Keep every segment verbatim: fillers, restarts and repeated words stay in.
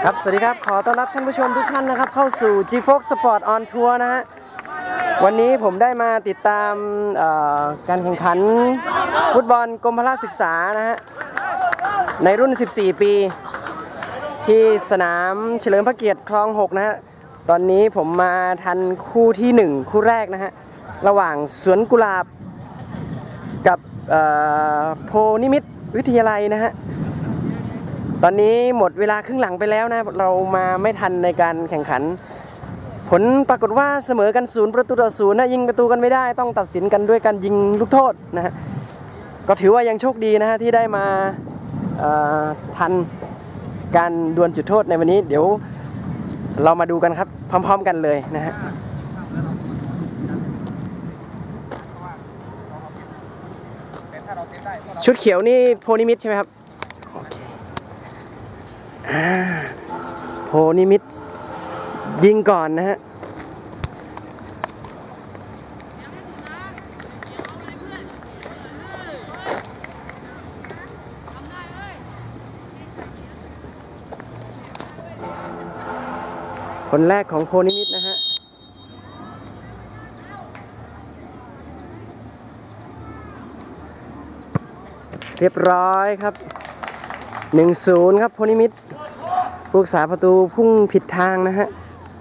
ครับสวัสดีครับขอต้อนรับท่านผู้ชมทุกท่านนะครับเข้าสู่ จี โฟร์ Sport on Tour นะฮะวันนี้ผมได้มาติดตามการแข่งขันฟุตบอลกรมพละศึกษานะฮะในรุ่นสิบสี่ปีที่สนามเฉลิมพระเกียรติคลองหกนะฮะตอนนี้ผมมาทันคู่ที่หนึ่งคู่แรกนะฮะระหว่างสวนกุหลาบกับโพนิมิตรวิทยาลัยนะฮะตอนนี้หมดเวลาครึ่งหลังไปแล้วนะเรามาไม่ทันในการแข่งขันผลปรากฏว่าเสมอกันศูนย์ประตูต่อศูนย์นะยิงประตูกันไม่ได้ต้องตัดสินกันด้วยการยิงลูกโทษนะฮะก็ถือว่ายังโชคดีนะฮะที่ได้มาทันการดวลจุดโทษในวันนี้เดี๋ยวเรามาดูกันครับพร้อมๆกันเลยนะฮะชุดเขียวนี่โพนิมิตรใช่ไหมครับโพนิมิตรยิงก่อนนะฮะคนแรกของโพนิมิตรนะฮะเรียบร้อยครับ หนึ่งศูนย์ ครับโพนิมิตรผู้รักษาประตูพุ่งผิดทางนะฮะ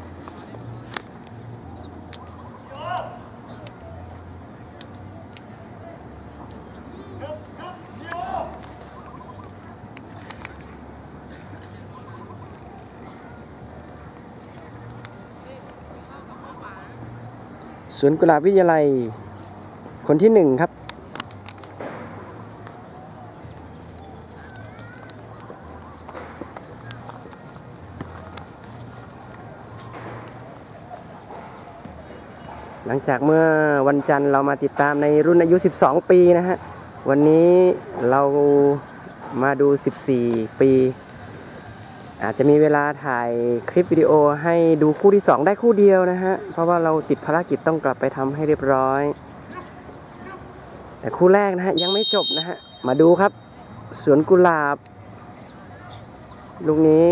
สวนกุหลาบวิทยาลัยคนที่หนึ่งครับหลังจากเมื่อวันจันทร์เรามาติดตามในรุ่นอายุสิบสองปีนะฮะวันนี้เรามาดูสิบสี่ปีอาจจะมีเวลาถ่ายคลิปวิดีโอให้ดูคู่ที่สองได้คู่เดียวนะฮะเพราะว่าเราติดภารกิจต้องกลับไปทำให้เรียบร้อยแต่คู่แรกนะฮะยังไม่จบนะฮะมาดูครับสวนกุหลาบลูกนี้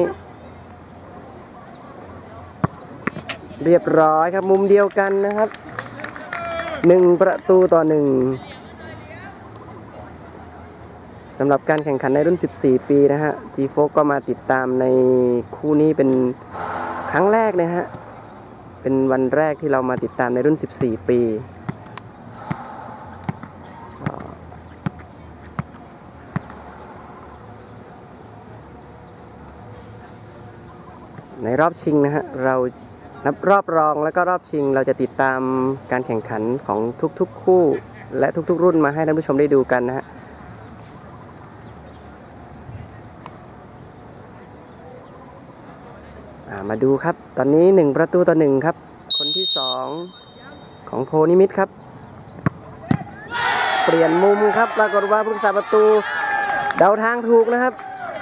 เรียบร้อยครับมุมเดียวกันนะครับหนึ่งประตูต่อหนึ่งสำหรับการแข่งขันในรุ่นสิบสี่ปีนะฮะ จี โฟร์ ก็มาติดตามในคู่นี้เป็นครั้งแรกนะฮะเป็นวันแรกที่เรามาติดตามในรุ่นสิบสี่ปีในรอบชิงนะฮะเรานับรอบรองแล้วก็รอบชิงเราจะติดตามการแข่งขันของทุกๆคู่และทุกๆรุ่นมาให้ท่านผู้ชมได้ดูกันนะฮะมาดูครับตอนนี้หนึ่งประตูต่อหนึ่งครับคนที่สองของโพนิมิตรครับเปลี่ยนมุมครับปรากฏว่าผู้รักษาประตูเดาทางถูกนะครับ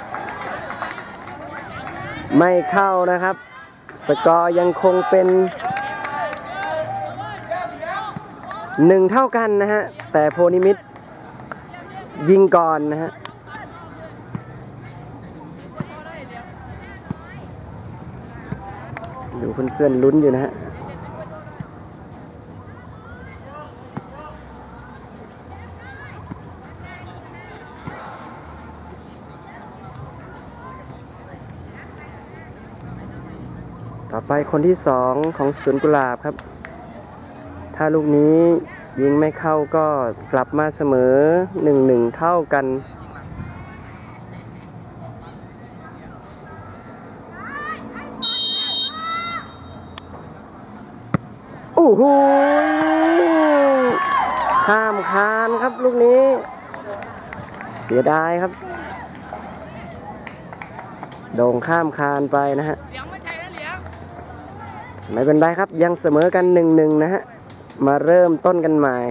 ไม่เข้านะครับสกอร์ยังคงเป็นหนึ่งเท่ากันนะฮะแต่โพนิมิตรยิงก่อนนะฮะดูเพื่อนๆลุ้นอยู่นะฮะต่อไปคนที่สองของสวนกุหลาบครับถ้าลูกนี้ยิงไม่เข้าก็กลับมาเสมอ หนึ่งหนึ่ง เท่ากันโอ้โหข้ามคานครับลูกนี้เสียดายครับโด่งข้ามคานไปนะฮะไม่เป็นไรครับยังเสมอกัน หนึ่งหนึ่ง นะฮะมาเริ่มต้นกันใหม่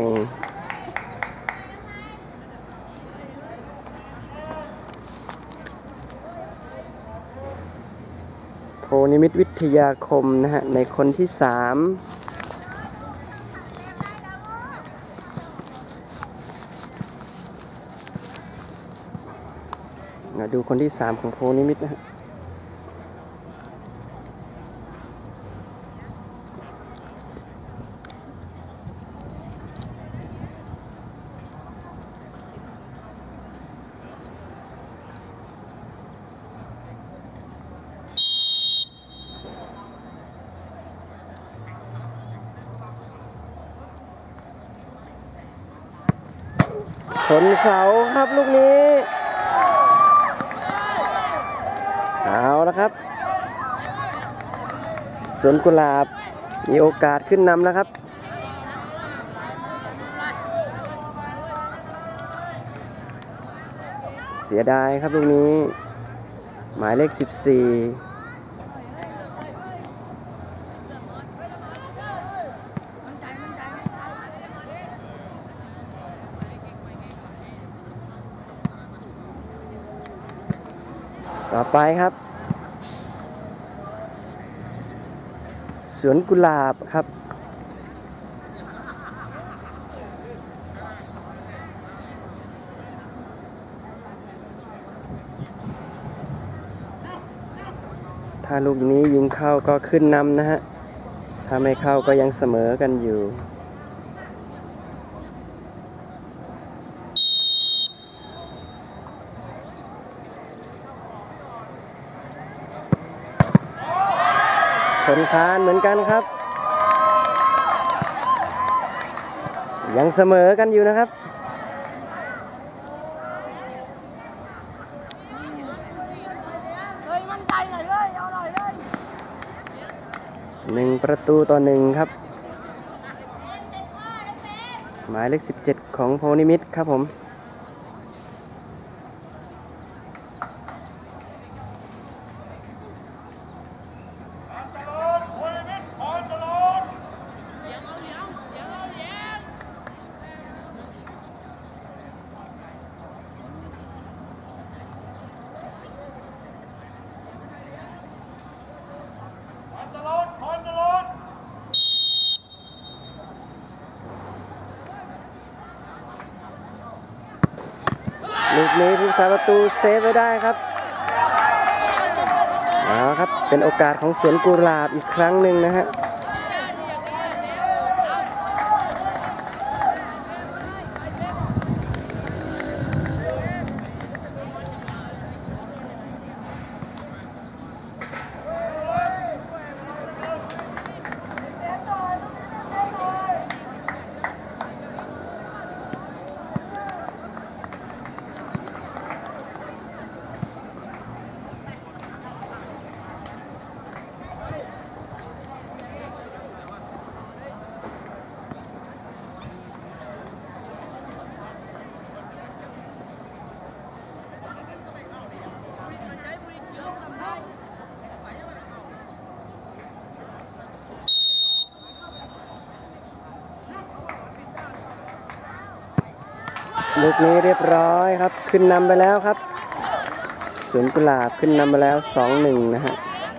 โพนิมิตรวิทยาคมนะฮะในคนที่สามมาดูคนที่สามของโพนิมิตรนะฮะนเสาครับลูกนี้เอาละครับสวนกุหลาบมีโอกาสขึ้นนำแล้วครับเสียดายครับลูกนี้หมายเลขสิบสี่ต่อไปครับสวนกุหลาบครับถ้าลูกนี้ยิงเข้าก็ขึ้นนำนะฮะถ้าไม่เข้าก็ยังเสมอกันอยู่ชนคานเหมือนกันครับยังเสมอกันอยู่นะครับหนึ่งประตูต่อหนึ่งครับหมายเลขสิบเจ็ดของโพนิมิตครับผมลูกนี้ผู้สาประตูเซฟไว้ได้ครับเอาครับเป็นโอกาสของสวนกุหลาบอีกครั้งหนึ่งนะฮะลูกนี้เรียบร้อยครับขึ้นนำไปแล้วครับสวนกุหลาบขึ้นนำไปแล้ว สองหนึ่ง นะฮะ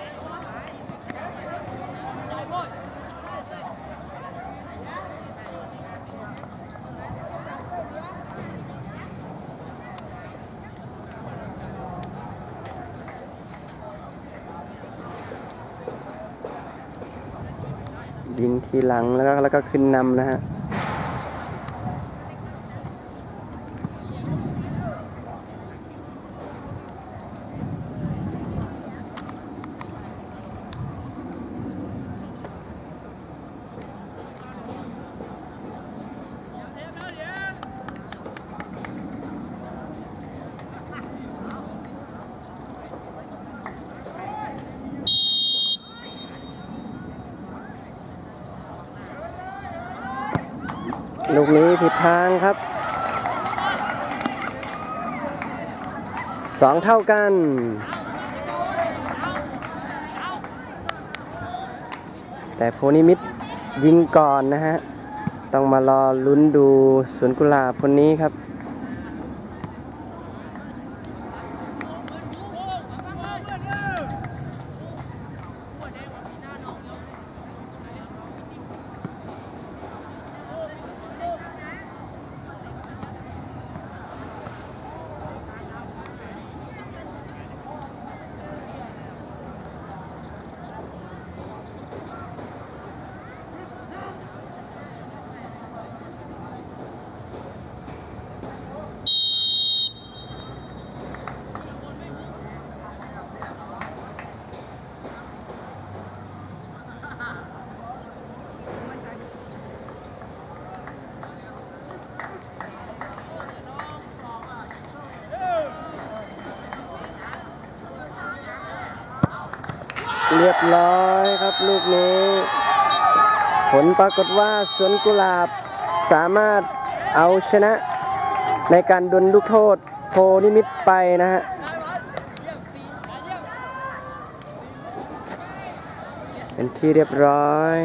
ยิงทีหลังแล้วก็แล้วก็ขึ้นนำนะฮะลูกนี้ผิดทางครับสองเท่ากันแต่โพนิมิตยิงก่อนนะฮะต้องมารอลุ้นดูสวนกุหลาบคนนี้ครับเรียบร้อยครับลูกนี้ ผลปรากฏว่าสวนกุหลาบสามารถเอาชนะในการดวลลูกโทษโพนิมิตไปนะฮะเป็นที่เรียบร้อย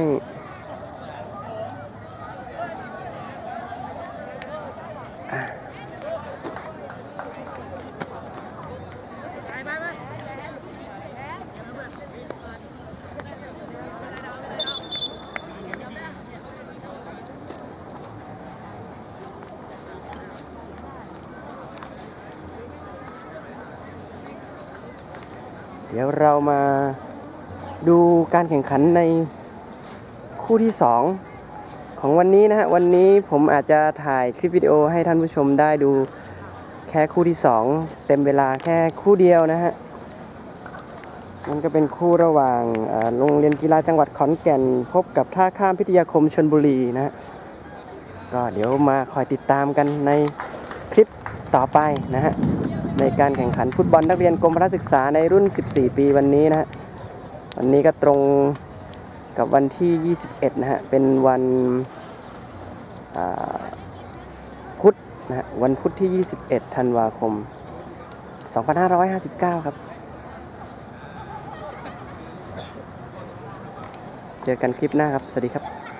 เดี๋ยวเรามาดูการแข่งขันในคู่ที่สองของวันนี้นะฮะวันนี้ผมอาจจะถ่ายคลิปวิดีโอให้ท่านผู้ชมได้ดูแค่คู่ที่สองเต็มเวลาแค่คู่เดียวนะฮะมันก็เป็นคู่ระหว่างโรงเรียนกีฬาจังหวัดขอนแก่นพบกับท่าข้ามพิทยาคมชลบุรีนะฮะก็เดี๋ยวมาคอยติดตามกันในคลิปต่อไปนะฮะในการแข่งขันฟุตบอลนักเรียนกรมพละศึกษาในรุ่นสิบสี่ปีวันนี้นะฮะวันนี้ก็ตรงกับวันที่ยี่สิบเอ็ดนะฮะเป็นวันพุธนะฮะวันพุธที่ยี่สิบเอ็ดธันวาคมสองพันห้าร้อยห้าสิบเก้าครับเจอกันคลิปหน้าครับสวัสดีครับ